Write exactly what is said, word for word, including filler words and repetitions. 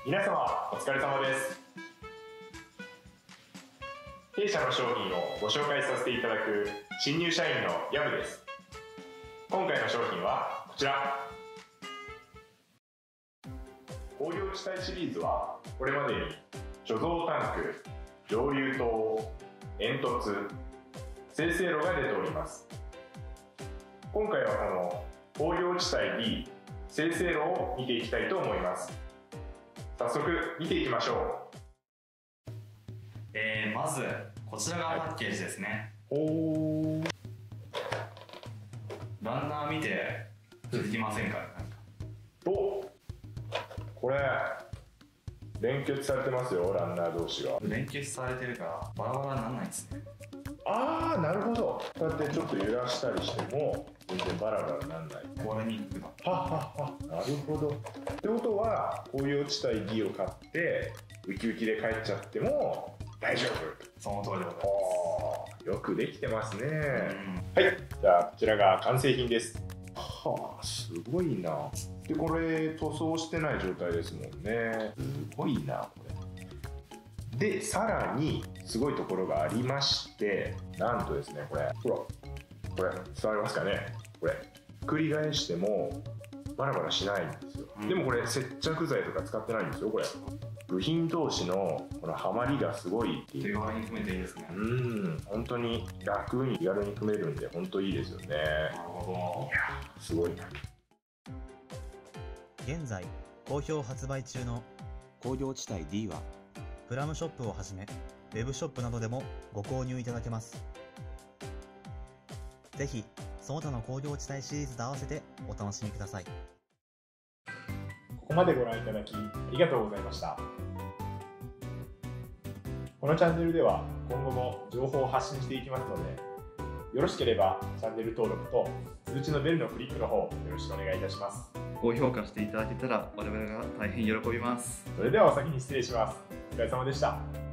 皆様お疲れ様です。弊社の商品をご紹介させていただく新入社員のヤブです。今回の商品はこちら。工業地帯シリーズはこれまでに貯蔵タンク、蒸留塔、煙突、精製炉が出ております。今回はこの工業地帯 D 精製炉を見ていきたいと思います。早速見ていきましょう。 えー、まずこちらがパッケージですね。 はい、おー、 ランナー見て気づきませんか？なんかお、これ連結されてますよ、ランナー同士が。 連結されてるからバラバラにならないですね。 ああ、なるほど。こうやってちょっと揺らしたりしても全然バラバラにならない。 壊れにくくなる。 ははは、なるほど。ってことは工業地帯 D を買ってウキウキで帰っちゃっても大丈夫。 その通りでございます。 よくできてますね。 うん、 はい、じゃあこちらが完成品です。はあ、すごいな。でこれ塗装してない状態ですもんね。すごいなこれ。でさらにすごいところがありまして、なんとですね、これほら、これ伝わりますかね。これ繰り返してもバラバラしないんですよ、うん、でもこれ接着剤とか使ってないんですよ。これ部品同士のこのハマりがすごいっていう。 手軽に組めていいですね。 うん、本当に楽に気軽に組めるんで本当いいですよね。なるほど。 いやすごいな。 現在好評発売中の工業地帯 D はプラムショップをはじめウェブショップなどでもご購入いただけます。ぜひその他の工業地帯シリーズと合わせてお楽しみください。 ここまでご覧いただきありがとうございました。このチャンネルでは今後も情報を発信していきますので、よろしければチャンネル登録と通知のベルのクリックの方よろしくお願いいたします。 高評価していただけたら我々が大変喜びます。 それではお先に失礼します。お疲れ様でした。